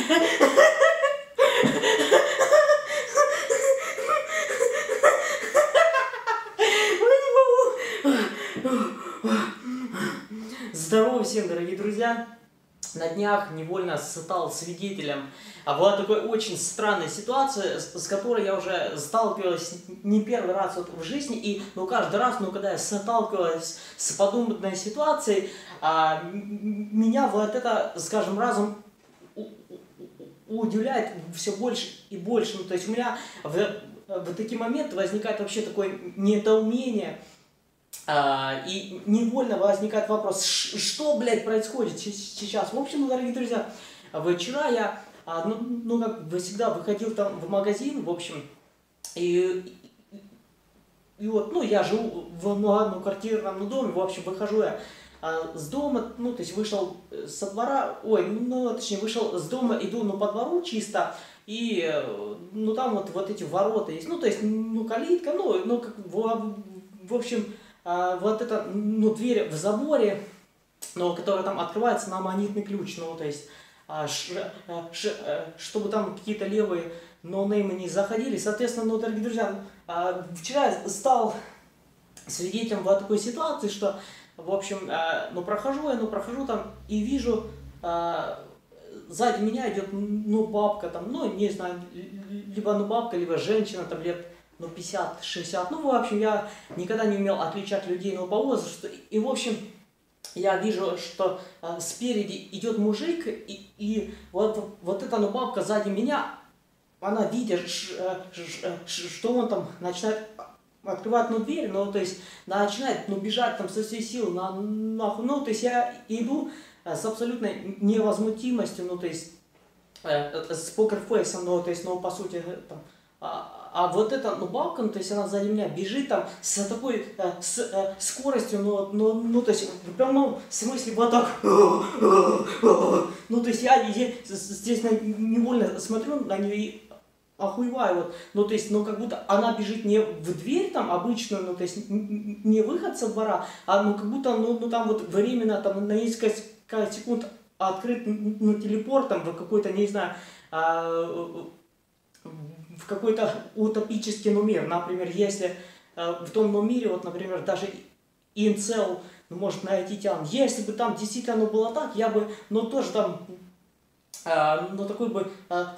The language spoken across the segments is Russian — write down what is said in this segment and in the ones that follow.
Здорово всем, дорогие друзья! На днях невольно стал свидетелем была такой очень странной ситуации, с которой я уже сталкивалась не первый раз вот в жизни, и каждый раз, когда я сталкивалась с подобной ситуацией, меня вот это, скажем, разум удивляет все больше и больше. То есть у меня в такие моменты возникает вообще такое недоумение, и невольно возникает вопрос, что, блядь, происходит сейчас. В общем, дорогие друзья, вчера я, как всегда, выходил там в магазин, в общем, и вот, я живу в одноквартирном доме, в общем, выхожу я с дома, то есть вышел со двора, точнее, вышел с дома, иду, по двору чисто, и, там вот эти ворота есть, то есть, калитка, как, в общем, вот эта, дверь в заборе, которая там открывается на монетный ключ, то есть, чтобы там какие-то левые ноунеймы не заходили. Соответственно, дорогие друзья, вчера я стал свидетелем вот такой ситуации, что, в общем, прохожу там и вижу, сзади меня идет, бабка там, не знаю, либо бабка, либо женщина там лет 50-60, в общем, я никогда не умел отличать людей по возрасту, и, в общем, я вижу, что спереди идет мужик, и вот эта бабка сзади меня, она видит, что он там начинает открывать дверь, то есть начинает бежать там со всей силы, то есть я иду с абсолютной невозмутимостью, то есть с покерфейсом, то есть, по сути, там, а вот эта бабка, то есть она сзади меня бежит там с такой скоростью, то есть в прямом смысле вот так, то есть я здесь невольно смотрю на нее и охуеваю, то есть, как будто она бежит не в дверь там обычную, то есть не выход со двора, а как будто, там вот временно там на несколько секунд открыт, телепорт там в какой-то, не знаю, в какой-то утопический мир. Например, если в том мире, вот, например, даже инцел может найти тян. Если бы там действительно было так, я бы, тоже там, такой бы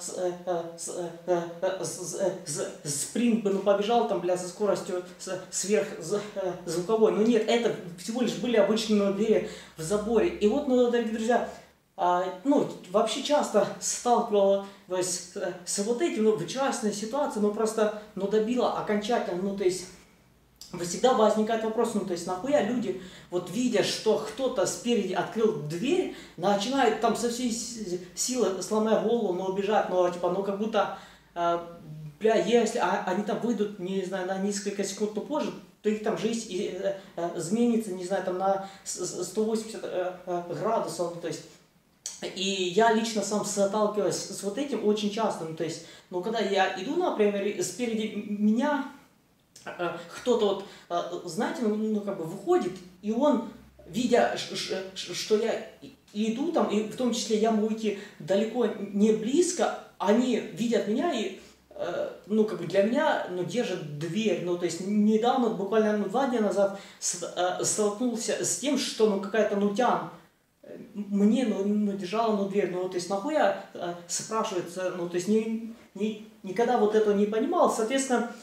спринт бы побежал там, бля, со скоростью сверхзвуковой. Но нет, это всего лишь были обычные двери в заборе. И вот, дорогие друзья, вообще часто сталкивалась с вот этим, вчерашней ситуацией, просто, добила окончательно, то есть, всегда возникает вопрос, то есть, нахуя люди, вот видя, что кто-то спереди открыл дверь, начинают там со всей силы, сломая голову, бежать, типа, как будто, бля, если они там выйдут, не знаю, на несколько секунд позже, то их там жизнь изменится, не знаю, там на 180 градусов, то есть. И я лично сам сталкиваюсь с вот этим очень часто, то есть, когда я иду, например, спереди меня кто-то вот, знаете, как бы выходит, и он, видя, что я иду там, и в том числе я могу идти далеко не близко, они видят меня и, как бы для меня, держат дверь, то есть недавно, буквально 2 дня назад столкнулся с тем, что, какая-то тян мне, держала, дверь, то есть, нахуя, спрашивается, то есть, никогда вот этого не понимал, соответственно,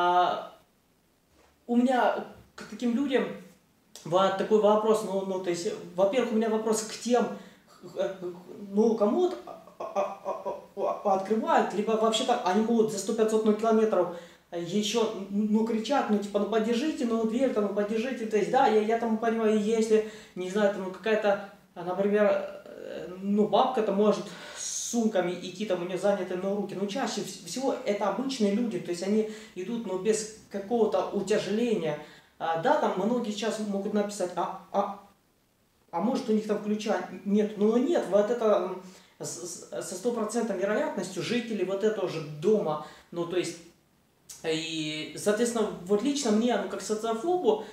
у меня к таким людям вот такой вопрос, то есть, во-первых, у меня вопрос к тем, кому открывают, либо вообще так, они могут за 100-500 километров еще, кричат, типа, поддержите, дверь, там, поддержите, то есть, да, я там понимаю, если, не знаю, там, какая-то, например, бабка-то может с сумками идти, там у нее заняты руки, чаще всего это обычные люди, то есть они идут, без какого-то утяжеления. Да, там многие сейчас могут написать, а может у них там ключа нет, нет, вот это со 100% вероятностью жители вот этого же дома, то есть, и, соответственно, вот лично мне, как социофобу,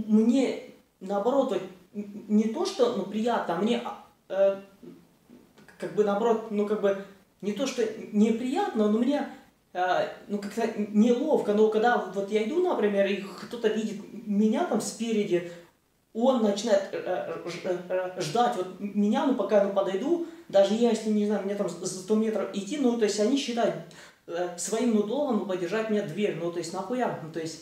мне наоборот, не то, что приятно, а мне как бы наоборот, ну как бы не то, что неприятно, но мне ну как-то неловко, но когда вот я иду, например, и кто-то видит меня там спереди, он начинает ждать вот меня, ну пока я подойду, даже если, не знаю, мне там 100 метров идти, ну то есть они считают своим ну долгом подержать мне дверь, ну то есть нахуя, ну то есть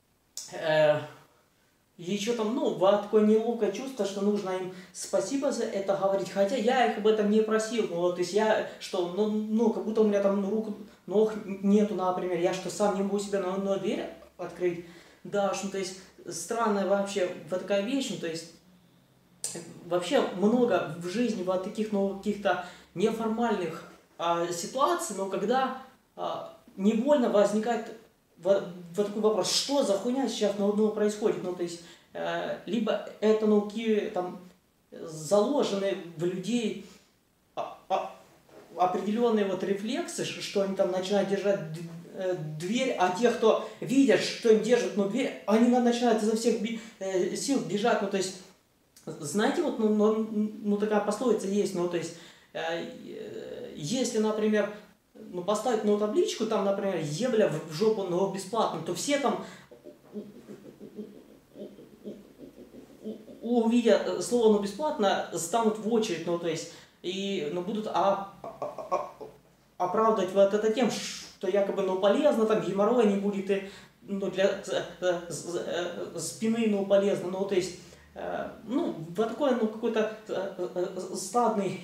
еще там, ну, такое неловкое чувство, что нужно им спасибо за это говорить, хотя я их об этом не просил, ну, вот, то есть я, что, ну, как будто у меня там рук, ног нету, например, я что, сам не могу себе на дверь открыть, да, что, то есть, странная вообще вот такая вещь, ну, то есть, вообще много в жизни вот таких, ну, каких-то неформальных ситуаций, но когда невольно возникает вот такой вопрос, что за хуйня сейчас ну, происходит, ну, то есть, либо это, ну, какие там заложены в людей определенные вот рефлексы, что они там начинают держать дверь, а те, кто видят, что им держат, ну, дверь, они начинают изо всех сил бежать, ну, то есть, знаете, вот, ну такая пословица есть, ну, то есть, если, например, ну, поставить, ну, табличку, там, например, ебля в жопу, но бесплатно, то все там, увидя слово, ну, бесплатно, станут в очередь, ну, то есть, и, ну, будут оправдывать вот это тем, что якобы, ну, полезно, там, геморроя не будет, и, ну, для спины, ну, полезно, ну, то есть, ну, вот такой, ну, какой-то стадный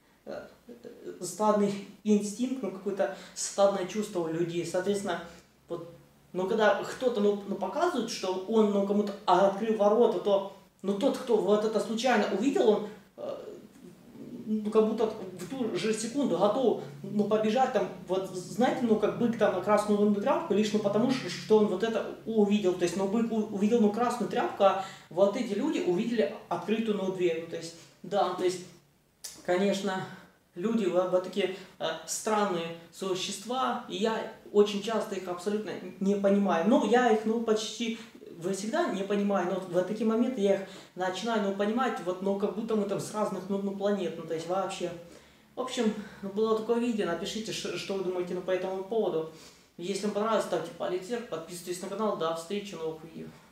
инстинкт, ну, какое-то стадное чувство у людей, соответственно, вот, ну, когда кто-то, ну, показывает, что он, ну, кому-то открыл ворота, то, ну, тот, кто вот это случайно увидел, он, ну, как будто в ту же секунду готов, ну, побежать там, вот, знаете, ну, как бык там на красную тряпку, лишь, ну, потому что он вот это увидел, то есть, ну, бык увидел, ну, красную тряпку, а вот эти люди увидели открытую, ну, дверь, ну, то есть, да, то есть, конечно, люди вот такие странные существа, и я очень часто их абсолютно не понимаю. Ну, я их, ну, почти всегда не понимаю, но в такие моменты я их начинаю, ну, понимать, вот, ну, как будто мы там с разных, ну, планет, ну, то есть вообще. В общем, ну, было такое видео, напишите, что вы думаете, ну, по этому поводу. Если вам понравилось, ставьте палец вверх, подписывайтесь на канал, до встречи, новых видео.